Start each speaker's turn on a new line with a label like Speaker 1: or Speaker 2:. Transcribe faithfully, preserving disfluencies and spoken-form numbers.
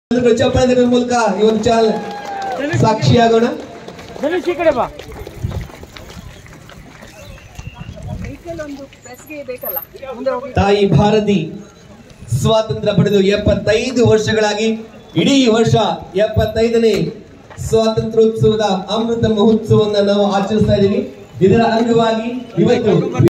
Speaker 1: ಚಪ್ಪಳದ ಮೂಲಕ ಈ ಒಂದು ಚಾಲ್ ಸಾಕ್ಷಿಯಾಗೋಣ. ತಾಯಿ ಭಾರತಿ ಸ್ವಾತಂತ್ರ್ಯ ಪಡೆದು ಎಪ್ಪತ್ತೈದು ವರ್ಷಗಳಾಗಿ ಇಡೀ ವರ್ಷ ಎಪ್ಪತ್ತೈದನೇ ಸ್ವಾತಂತ್ರ್ಯೋತ್ಸವದ ಅಮೃತ ಮಹೋತ್ಸವವನ್ನು ನಾವು ಆಚರಿಸ್ತಾ ಇದ್ದೀವಿ. ಇದರ ಅಂಗವಾಗಿ ಇವತ್ತು